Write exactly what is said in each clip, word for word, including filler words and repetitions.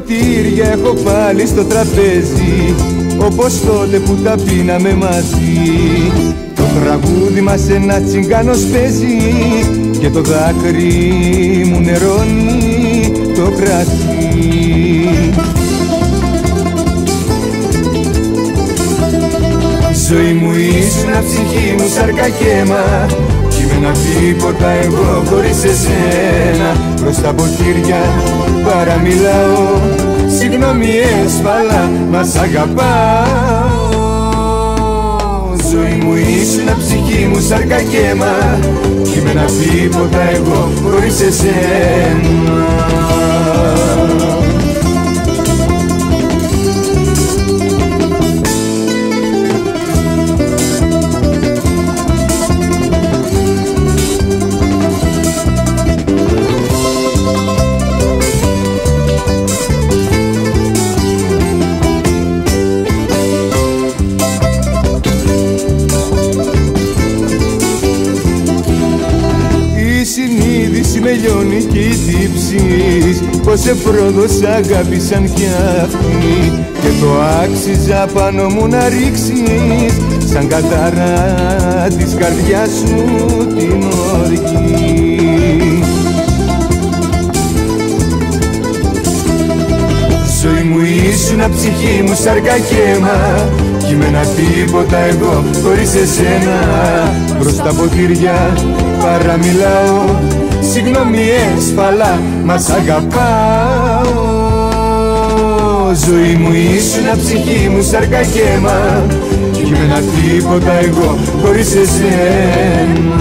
ποτήρια έχω πάλι στο τραπέζι, όπως τότε που τα πίναμε μαζί. Το τραγούδι μας ένα τσιγκάνος παίζει και το δάκρυ μου νερώνει το κρασί. Ζωή μου ήσουνα, ψυχή μου σάρκα και αίμα, κι είμαι ένα τίποτα εγώ χωρίς εσένα. Προς τα ποτήρια παραμιλάω, συγγνώμη έσφαλα, μας αγαπάω. Ζωή μου ήσουνα, ψυχή μου σάρκα και αίμα, κι είμαι ένα τίποτα εγώ χωρίς εσένα. Με λιώνει κι οι τύψεις, πως εφρόδος αγάπησαν κι αυτοί, και το άξιζα πάνω μου να ρίξεις σαν κατάρα της καρδιάς σου την οργή. Ζωή μου ήσουνα, ψυχή μου σάρκα και αίμα, κι είμαι ένα τίποτα εγώ χωρίς εσένα. Προς τα ποτήρια παραμιλάω, συγγνώμη έσφαλα, μας αγαπάω. Ζωή μου ήσουνα, ψυχή μου σάρκα και αίμα, κι είμαι ένα τίποτα εγώ χωρίς εσένα.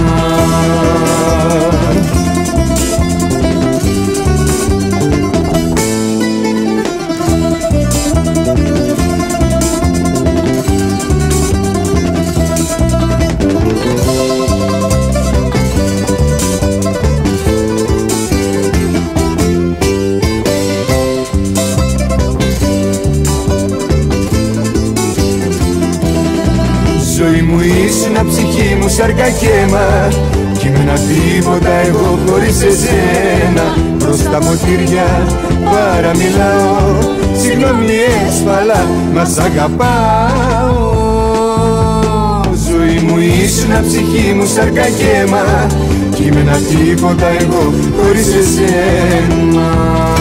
Ζωή μου ήσουνα, ψυχή μου σάρκα και αίμα, κι είμαι ένα τίποτα εγώ χωρίς εσένα. Προς τα ποτήρια παραμιλάω, συγγνώμη έσφαλα, μας αγαπάω. Ζωή μου ήσουνα, ψυχή μου σάρκα και αίμα, κι είμαι ένα τίποτα εγώ χωρίς εσένα.